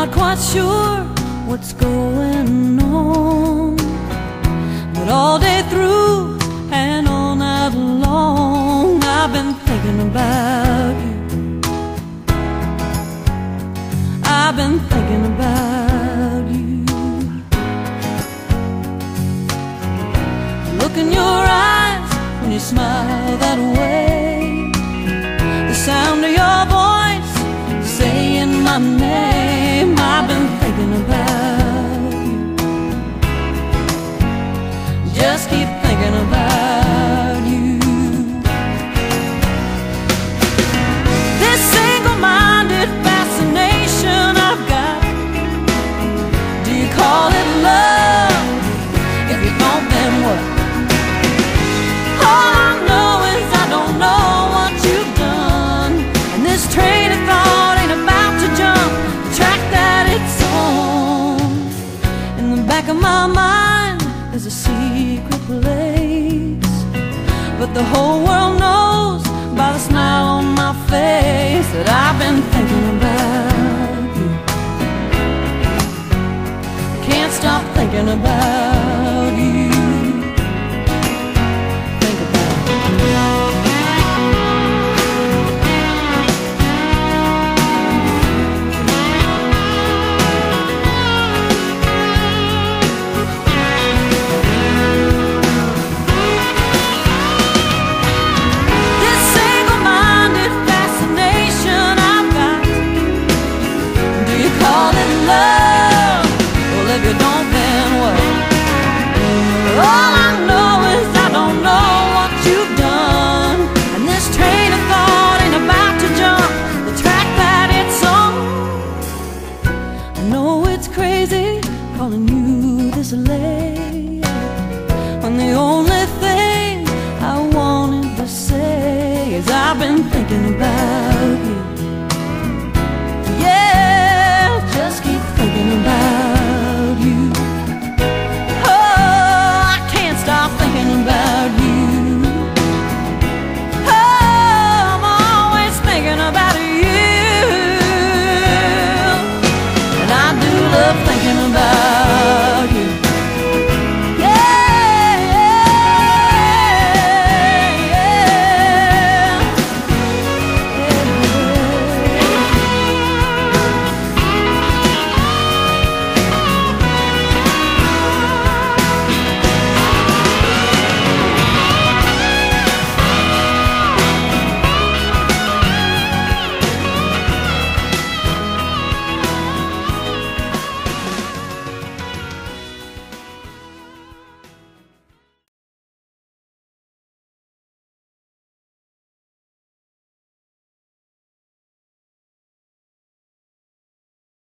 not quite sure what's going on, but all day through and all night long I've been thinking about you. I've been thinking about you. Look in your eyes when you smile that way, the sound of your voice saying my name. I've been thinking about you. Just keep thinking about you. This single-minded fascination I've got, do you call it love? If you don't, then what? All I know is I don't know what you've done, and this train of thought ain't about to jump the track that it's on. In the back of my mind there's a secret place, but the whole world knows by the smile on my face that I've been thinking about you. Can't stop thinking about you. Think about you. Calling you this late, when the only thing I wanted to say is I've been thinking about